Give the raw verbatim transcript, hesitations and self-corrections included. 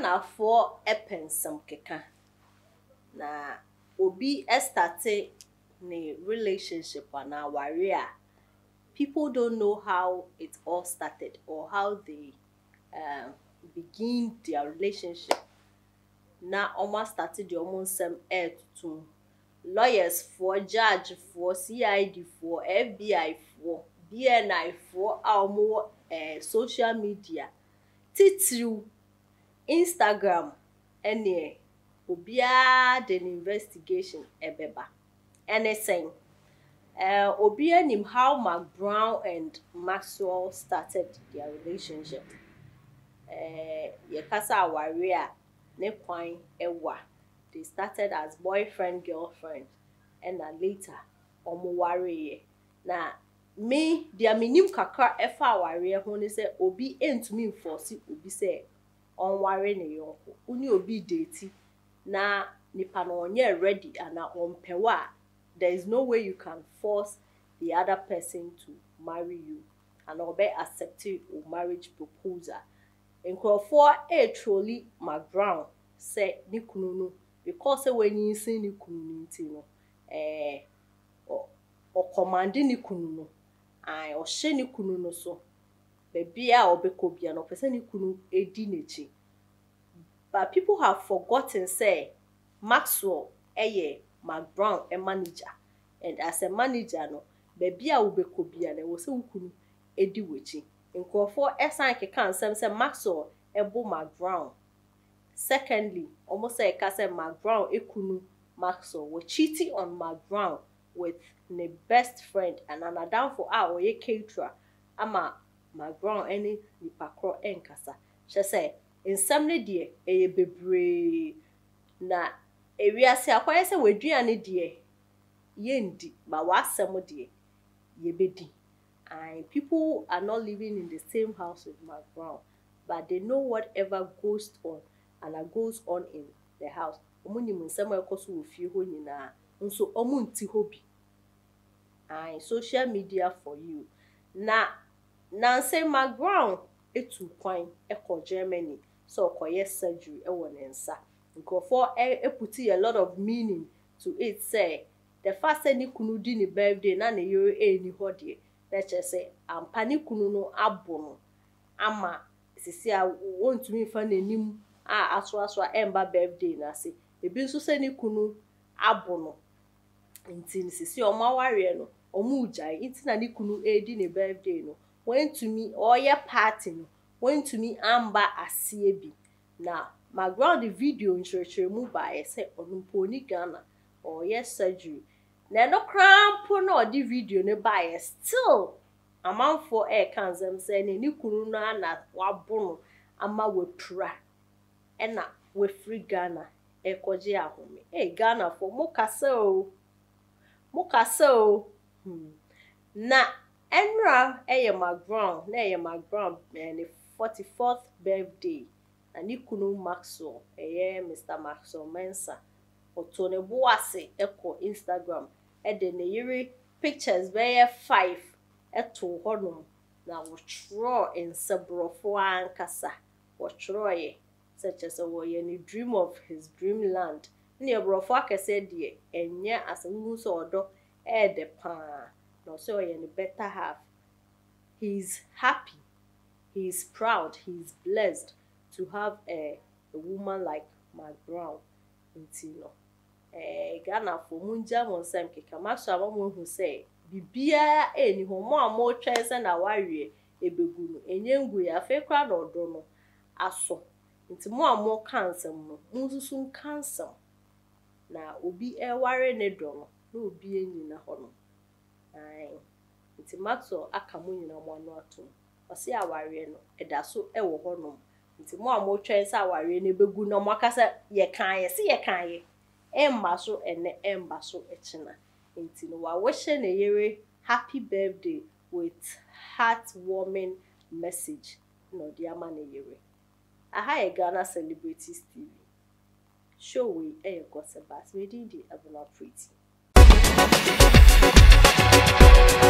Ghana for epensam keka na obi estate ne relationship na warrior. People don't know how it all started or how they um, begin their relationship. Na almost started the almost some air to lawyers for, judge for, C I D for, F B I for, B N I for, our more uh, social media, titru, Instagram, any obia the investigation ebeba. Anything. Uh, obia nim how Mark Brown and Maxwell started their relationship. Uh, Yekasa warrior ne kwan ewa. They started as boyfriend girlfriend, and then later omo warrior. Na me dia minim kakra efa warrior ho ne say obi entumi force obi say on warrior ne yonko. Uni obi date na nipa no onye ready and on pewa. There is no way you can force the other person to marry you and obey accepting a marriage proposal. Nkrofo e truly Mark Brown say ni kunu no because when you see ni kunu nti no eh o command ni kunu no ai o hye ni kunu no so baby a obeko bia no person ni kunu edi nechi. But people have forgotten say Maxwell eye Mark Brown a manager, and as a manager no baby a obeko bia na wo se kunu edi wechi. Nkrofo esan keka nsem say Maxwell ebo Mark Brown. Secondly, almost say say Mark Brown ekunu Maxwell were cheating on Mark Brown with the best friend and another for our oye caterer ama Mark Brown any nipa kro enkasa. She say nsem ne de eye bebre na ewiase akwai say waduane de yendi ba wasem de yebedi. And people are not living in the same house with Mark Brown, but they know whatever goes on and that goes on in the house. Omuni munsema ekoso ofie ho nyina nso omunti hobi. And social media for you. Na na say Mark Brown etu kwan eko Germany so okoye surgery e won nsa. Nkofo e puti a lot of meaning to it say the first any kunu di ni birthday na ne yoro e ni ho de. Let's just say ampani kunu no abono ama sisi a wontumi fa nanim a aso aso emba birthday na se ebi nso se ni kunu abono nti sisi o ma ware no o mu ujai nti na ni kunu edi ne birthday no wontumi oye party no wontumi amba asie bi na background the video nchurchere mu ba e se onumpo ni Ghana or yes surgery. Na no crampo no di video ne buy still amount for air kanzem say ni kunu na na wabono ama wepra e na we free Ghana e koje ahome eh Ghana for mokasa o mokasa o hmm. Na enra eye Mark Brown na eye Mark Brown ne forty-fourth birthday na ni kunu Maxwell eye Mister Maxwell Mensah otone boase eko Instagram e de ne yiri pictures be five eto hono na wo tro in sabrofo ankasa wo tro ye such as a wo ye ni dream of his dreamland ni ebrofo akese de enye asemu so odo e de pa no so ye ni better half. He's happy, he's proud, he's blessed to have a, a woman like Mark Brown intino. Eh Ghana for munja monsem keka Maxwell amon hu say bibia eni ho mo amo twense na wawie ebegu no enye ngu ya fe kra na odo no aso nti mo amo kansem no munsusu kansem na obi e ware ne do no na obi enyi na ho no ai nti Maxwell aka mo nyina mo anu ato o se aware no eda so e wo ho no nti mo amo twense aware ne begu no mo akasa ye kan ye se ye kan ye emba so ene emba so echina nti no wa wishe ne yere happy birthday with heartwarming message no dia ma ne yere aha e Ghana Celebrities T V show we e gossip bas we did the Abuna Pretty.